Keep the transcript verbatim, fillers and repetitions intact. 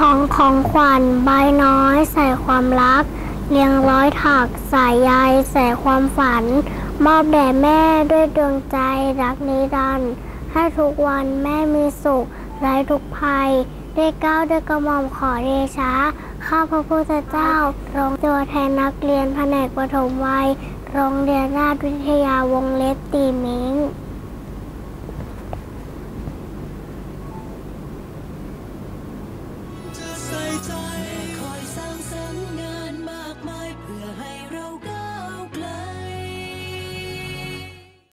ของของขวัญใบน้อยใส่ความรักเรียงร้อยถักสายใยใส่ความฝันมอบแด่แม่ด้วยดวงใจรักนิรันดร์ให้ทุกวันแม่มีสุขไร้ทุกภัยได้ก้าวด้วยกระหม่อมขอเดชะข้าพระพุทธเจ้าทรงตัวแทนนักเรียนแผนกประถมวัยโรงเรียนราชวิทยาวงเล็บตีเม